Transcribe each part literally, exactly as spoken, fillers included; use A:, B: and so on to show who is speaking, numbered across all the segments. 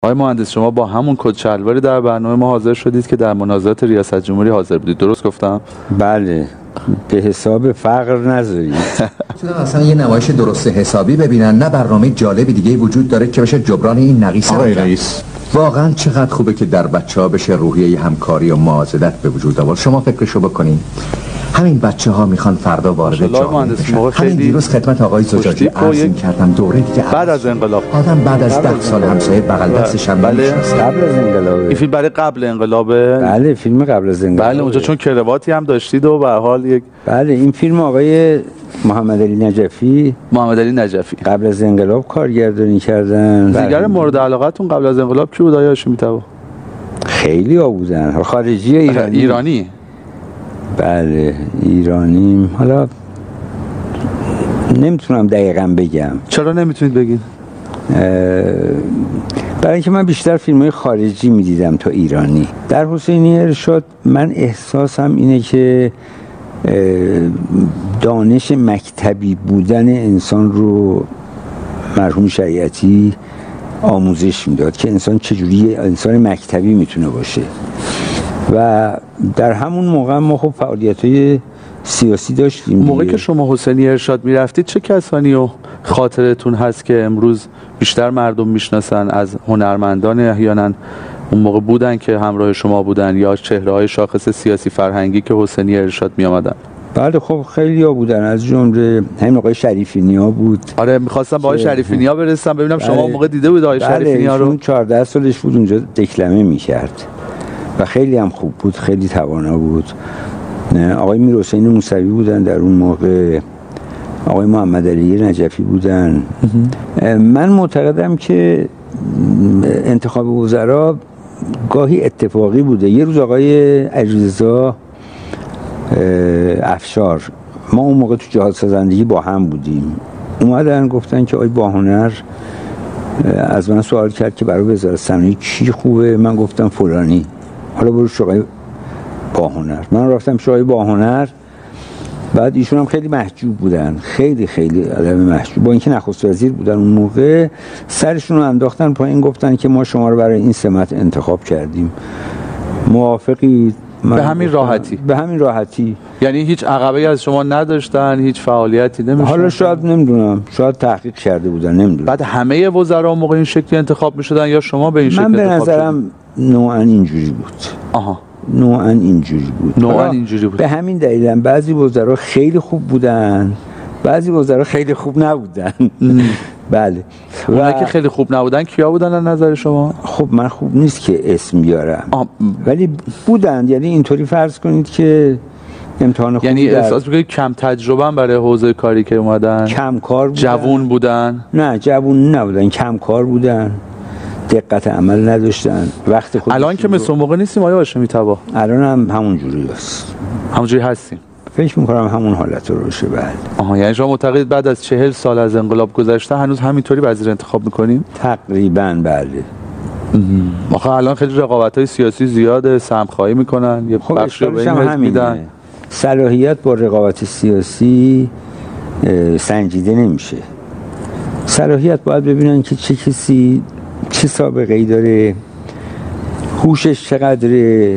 A: آقای مهندس شما با همون کت شلواری در برنامه ما حاضر شدید که در مناظرات ریاست جمهوری حاضر بودید، درست گفتم؟
B: بله، به حساب فقر نذارید.
C: چون اصلا یه نمایش درست حسابی ببینن، نه برنامه جالبی دیگه وجود داره که بشه جبران این نقیصه.
D: آقای رئیس
C: واقعا چقدر خوبه که در بچه‌ها بشه روحیه همکاری و معاضدت به وجود آورد. شما فکرشو بکنین، همین بچه ها میخوان فردا وارد جامعه بشن. همین دیروز خدمت آقای زجاجی عرض کردم دوره دیگه
A: بعد از انقلاب
C: آدم بعد از ده سال همسایه بغل دستش هم
A: بله.
B: قبل از انقلاب.
A: این فیلم برای قبل انقلابه؟
B: بله، فیلم قبل از انقلاب.
A: بله، اونجا چون کرواتی هم داشتید و به هر حال یک
B: بله، این فیلم آقای محمد علی نجفی
A: محمد علی نجفی
B: قبل از انقلاب کارگردانی کردن.
A: دیگر مورد علاقتون قبل از انقلاب کی بود آقای هاشمی طبا؟
B: خیلی ها بودن، خارجی ایرانی.
A: ایرانی
B: بله، ایرانی. حالا نمیتونم دقیقا بگم.
A: چرا نمیتونید بگین؟
B: برای اینکه من بیشتر فیلم‌های خارجی میدیدم تا ایرانی. در حسینی ارشاد من احساسم اینه که دانش مکتبی بودن انسان رو مرحوم شریعتی آموزش میداد که انسان چجوری انسان مکتبی میتونه باشه. و در همون موقع ما خب فعالیت‌های سیاسی داشتیم.
A: موقعی که شما حسینی ارشاد میرفتید چه کسانی و خاطرتون هست که امروز بیشتر مردم میشناسن از هنرمندان احیانا اون موقع بودن که همراه شما بودن، یا چهره‌های شاخص سیاسی فرهنگی که حسینی ارشاد می آمدن؟
B: بله خب خیلی ها بودن، از جمله همین آقای شریفی نیا بود.
A: آره میخواستم با آقای شریفی نیا برسم ببینم
B: بله.
A: شما اون موقع دیده بود آقای
B: بله.
A: شریفی نیا رو؟
B: چهارده سالش بود اونجا دکلمه میکرد و خیلی هم خوب بود، خیلی توانا بود. آقای میرحسین موسوی بودن در اون موقع، آقای محمد علی نجفی بودن. من معتقدم که انتخاب وزرا گاهی اتفاقی بوده. یه روز آقای علیرضا افشار، ما اون موقع تو جهاد سازندگی با هم بودیم، اومدن گفتن که آقای باهنر از من سوال کرد که برای وزارت صنایع کی خوبه. من گفتم فلانی، حالا برو آقای باهنر. من رفتم آقای باهنر، بعد ایشون هم خیلی محجوب بودن، خیلی خیلی آدم محجوب، با اینکه نخست وزیر بودن اون موقع، سرشون رو انداختن پایین گفتن که ما شما رو برای این سمت انتخاب کردیم، موافقی؟
A: به همین راحتی؟
B: به همین راحتی.
A: یعنی هیچ عقبه‌ای از شما نداشتن، هیچ فعالیتی نمی‌شد؟
B: حالا شاید نمیدونم، شاید تحقیق کرده بودن، نمیدونم.
A: بعد همه وزرا موقع این شکلی انتخاب می‌شدن یا شما به این شکل
B: انتخاب
A: انتخاب
B: شدید؟ من به نظرم نوعاً اینجوری بود.
A: آها،
B: نوعاً اینجوری بود.
A: نوعاً اینجوری بود.
B: به همین دلیلم بعضی وزرا خیلی خوب بودن، بعضی وزرا خیلی خوب نبودن. بله.
A: اونایی که خیلی خوب نبودن کیا بودن از نظر شما؟
B: خب من خوب نیست که اسم بیارم، آه. ولی بودن. یعنی اینطوری فرض کنید که امتحان خوبی،
A: یعنی احساس می‌کنید کم تجربه هم برای حوزه کاری که اومدن؟
B: کم کار بودن.
A: جوون بودن؟
B: نه جوون نبودن، کم کار بودن، دقت عمل نداشتن، وقت خود.
A: الان که مثل موقع نیستیم آیا هاشمی طبا؟
B: الان هم همون جوری است.
A: همونجوری هستیم.
B: فکر می‌کنم همون حالت رو باشه. بله.
A: آها، یعنی شما معتقد بعد از چهل سال از انقلاب گذشته هنوز همینطوری وزیر انتخاب می‌کنیم؟
B: تقریباً بله.
A: آخه الان خیلی رقابت‌های سیاسی زیاده، سهم‌خواهی می‌کنن، یه
B: خب
A: بخشی به این حزب میدن.
B: صلاحیت با رقابت سیاسی سنجیده نمیشه. صلاحیت باید ببینن که چه کسی چه سابقه‌ای داره، هوشش چقدره،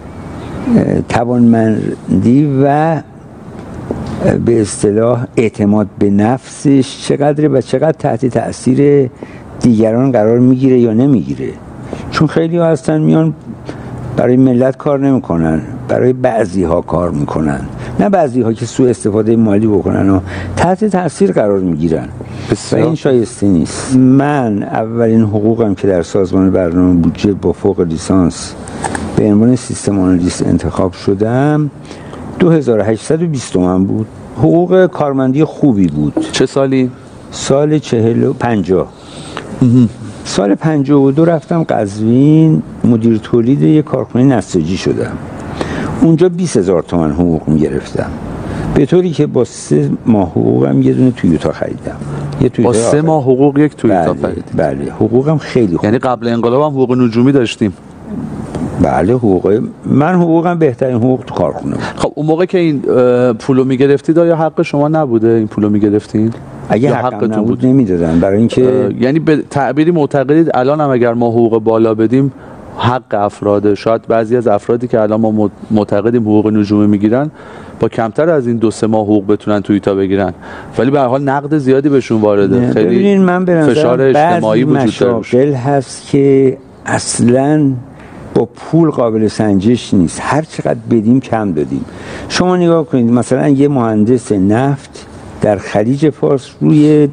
B: توانمندی و به اصطلاح اعتماد به نفسش چقدره و چقدر تحت تأثیر دیگران قرار میگیره یا نمیگیره. چون خیلی ها هستن میان برای ملت کار نمیکنن، برای بعضی ها کار میکنن، نه بعضی ها که سوء استفاده مالی بکنن و تحت تأثیر قرار میگیرن و این شایسته نیست. من اولین حقوقم که در سازمان برنامه بودجه با فوق لیسانس به عنوان سیستم آنالیست انتخاب شدم دو هزار و هشتصد و بیست تومان بود. حقوق کارمندی خوبی بود.
A: چه سالی؟
B: سال چهل و پنجاه. سال پنجاه و دو رفتم قزوین، مدیر تولید یک کارخانه نساجی شدم. اونجا بیست هزار تومان حقوق میگرفتم، به طوری که با سه ماه حقوقم یه دونه تویوتا خریدم. یه تویوتا
A: با سه ماه حقوق یک تویوتا خرید؟
B: بله, بله حقوقم خیلی خوب.
A: یعنی قبل انقلاب هم حقوق نجومی داشتیم؟
B: بله حقوق من حقوقم بهترین حقوق تو کارخونه بود.
A: خب اون موقع که این پولو میگرفتید آیا حق شما نبوده این پولو میگرفتید؟
B: اگه حقم نبود نمیدادن، برای اینکه
A: یعنی به تعبیری معتقدید الان هم اگر ما حقوق بالا بدیم حق افراده. شاید بعضی از افرادی که الان ما معتقدیم حقوق نجومی میگیرن با کمتر از این دو سه ماه حقوق بتونن توی تا بگیرن، ولی به هر حال نقد زیادی بهشون وارده. خیلی
B: من
A: فشار اجتماعی وجود داره.
B: مشاغل هست که اصلاً با پول قابل سنجش نیست، هر چقدر بدیم کم دادیم. شما نگاه کنید مثلا یه مهندس نفت در خلیج فارس روی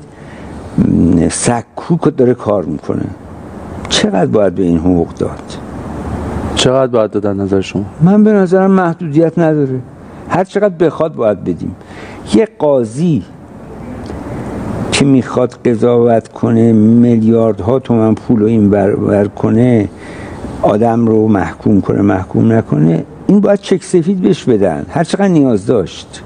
B: سکو داره کار میکنه، چقدر باید به این حقوق داد؟
A: چقدر باید دادن نظر شما؟
B: من به نظرم محدودیت نداره، هر چقدر بخواد باید بدیم. یه قاضی که میخواد قضاوت کنه میلیاردها تومن پول رو این بر, بر کنه، آدم رو محکوم کنه محکوم نکنه، این باید چک سفید بهش بدن هر چقدر نیاز داشت.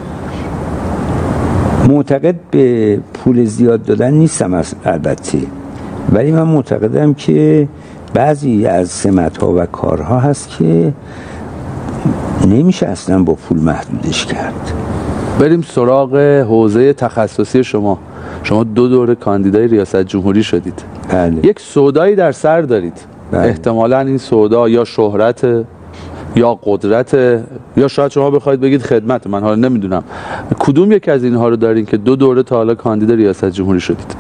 B: معتقد به پول زیاد دادن نیستم البته، ولی من معتقدم که بعضی از سمت‌ها و کارها هست که نمیشه اصلا با پول محدودش کرد.
A: بریم سراغ حوزه تخصصی شما. شما دو دوره کاندیدای ریاست جمهوری شدید.
B: بله.
A: یک سودایی در سر دارید.
B: بله.
A: احتمالاً این سودا یا شهرت یا قدرت یا شاید شما بخواید بگید خدمت، من حالا نمیدونم کدوم یک از اینها رو دارین که دو دوره تا حالا کاندید ریاست جمهوری شدید؟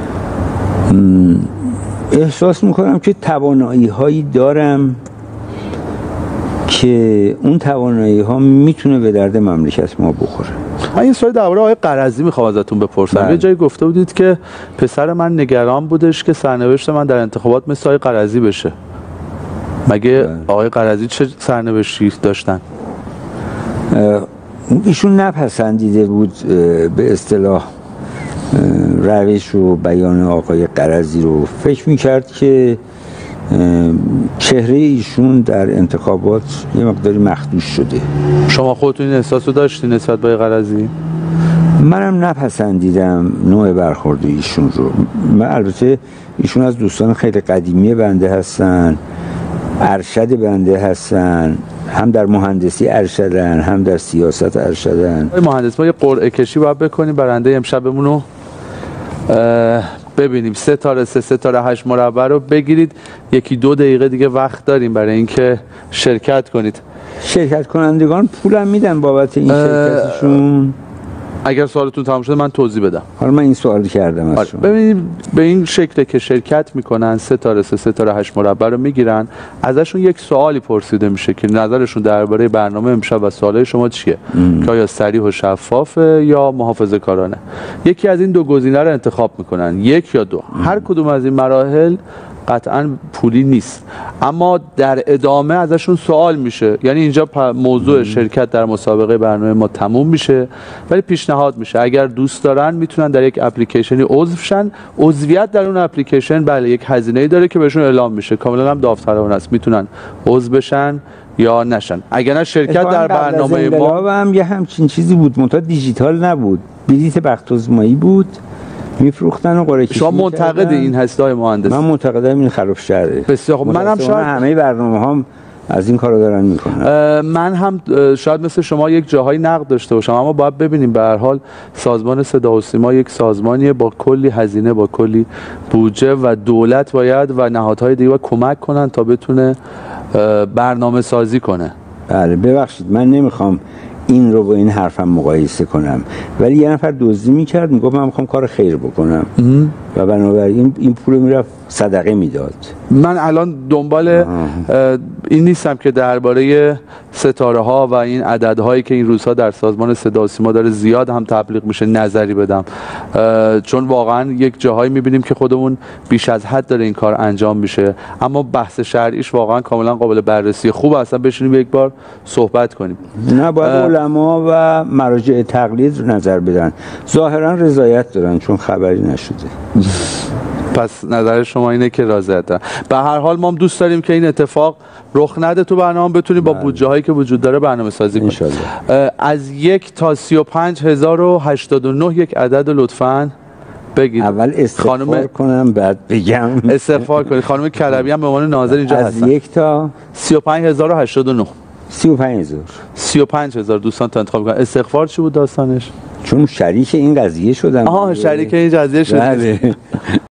B: احساس میکنم که توانایی هایی دارم که اون توانایی ها میتونه به درد مملکت ما بخوره.
A: من این سوال درباره آقای قرضی میخوام ازتون بپرسم. یه جایی گفته بودید که پسر من نگران بودش که سرنوشت من در انتخابات مثل آقای قرضی بشه. مگه آقای قرضی چه سرنوشتی داشتن؟
B: ایشون نپسندیده بود به اصطلاح روش و بیان آقای قرضی رو، فکر میکرد که چهره ایشون در انتخابات یه مقداری مخدوش شده.
A: شما خودتون این احساس رو داشتین نسبت به قرضی؟
B: منم نپسندیدم نوع برخورد ایشون رو. من البته ایشون از دوستان خیلی قدیمی بنده هستن، ارشد بنده هستن، هم در مهندسی ارشدن هم در سیاست ارشدن.
A: مهندس ما یه قرعه کشی باید بکنیم برنده امشبمون رو ببینیم. سه تاره سه سه تاره هشت مربع رو بگیرید. یکی دو دقیقه دیگه وقت داریم برای اینکه شرکت کنید.
B: شرکت کنندگان پولم میدن بابت این شرکتشون؟
A: اگر سوالتون تمام شده من توضیح بدم.
B: حالا من این سوال کردم از شما.
A: ببینید به این شکل که شرکت میکنن سه تاره سه سه تاره هشت مربع رو میگیرن، ازشون یک سوالی پرسیده میشه که نظرشون درباره برنامه امشب و سوالای شما چیه، که آیا صریح و شفافه یا محافظه‌کارانه. یکی از این دو گزینه رو انتخاب میکنن، یک یا دو. هر کدوم از این مراحل قطعا پولی نیست، اما در ادامه ازشون سوال میشه. یعنی اینجا موضوع شرکت در مسابقه برنامه ما تموم میشه، ولی پیشنهاد میشه اگر دوست دارن میتونن در یک اپلیکیشنی عضو شن. عضویت در اون اپلیکیشن بله یک هزینه‌ای داره که بهشون اعلام میشه، کاملا هم داوطلبانه است، میتونن عضو بشن یا نشن. اگر نه شرکت در برنامه ما
B: هم یه همچین چیزی بود، منتها دیجیتال نبود، بلیت بخت آزمایی بود، میفروختن و قرعه کشی.
A: شما معتقد این هستای مهندس؟
B: من معتقدم این خلاف شرعه.
A: بسیار خب. منم شاید
B: همه برنامه هم از این کارو دارن میکنن.
A: من هم شاید مثل شما یک جاهای نقد داشته باشم، اما باید ببینیم به هر حال سازمان صدا و سیما یک سازمانیه با کلی هزینه، با کلی بودجه و دولت باید و نهادهای دیگه کمک کنن تا بتونه برنامه سازی کنه.
B: بله ببخشید من نمیخوام این رو با این حرفم مقایسه کنم، ولی یه نفر دزدی میکرد میگفت من میخوام کار خیر بکنم و بنابراین این پول میرفت صدقه میداد.
A: من الان دنبال این نیستم که درباره ستاره ها و این عددهایی که این روزها در سازمان صدا و سیما داره زیاد هم تبلیغ میشه نظری بدم، چون واقعا یک جاهایی میبینیم که خودمون بیش از حد داره این کار انجام میشه، اما بحث شرعیش واقعا کاملا قابل بررسی. خوب اصلا بشینیم یک بار صحبت کنیم.
B: نه باید علما و مراجع تقلید نظر بدن، ظاهرا رضایت دارن چون خبری نشده.
A: پس نظر شما اینه که رضایت دارن. به هر حال ما هم دوست داریم که این اتفاق رخ نده تو برنامه، بتونیم با بودجه هایی که وجود داره برنامه سازی کنیم. از یک تا سی و پنج هزار و هشتاد و نه یک عدد لطفاً بگید.
B: اول استغفار خانم... کنم بعد بگم.
A: استغفار کنید. خانم کلبی هم به عنوان ناظر اینجا هستن.
B: از یک تا
A: سی و پنج هزار و هشتاد و نه.
B: سی و پنج هزار.
A: سی و پنج هزار دوستان تا انتخاب کنن. استغفار چی بود داستانش؟
B: چون شریک این قضیه شدم.
A: آها شریک این قضیه شد.